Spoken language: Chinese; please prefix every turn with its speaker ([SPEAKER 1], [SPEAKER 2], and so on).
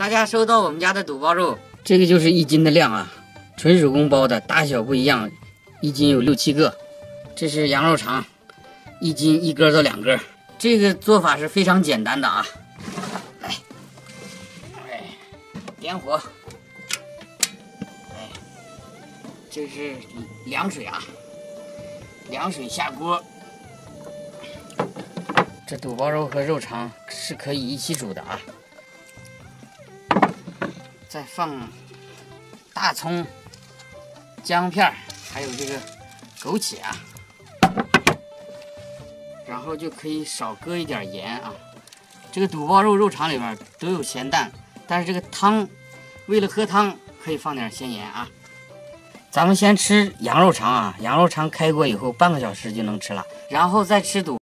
[SPEAKER 1] 大家收到我们家的肚包肉，这个就是1斤的量啊，纯手工包的，大小不一样，1斤有6、7个。这是羊肉肠，1斤1根到2根。这个做法是非常简单的啊。来，点火，这是凉水啊，凉水下锅。这肚包肉和肉肠是可以一起煮的啊。再放大葱、姜片，还有这个枸杞啊，然后就可以少搁一点盐啊。这个肚包肉、肉肠里面都有咸淡，但是这个汤，为了喝汤可以放点咸盐啊。咱们先吃羊肉肠啊，羊肉肠开锅以后半个小时就能吃了，然后再吃肚。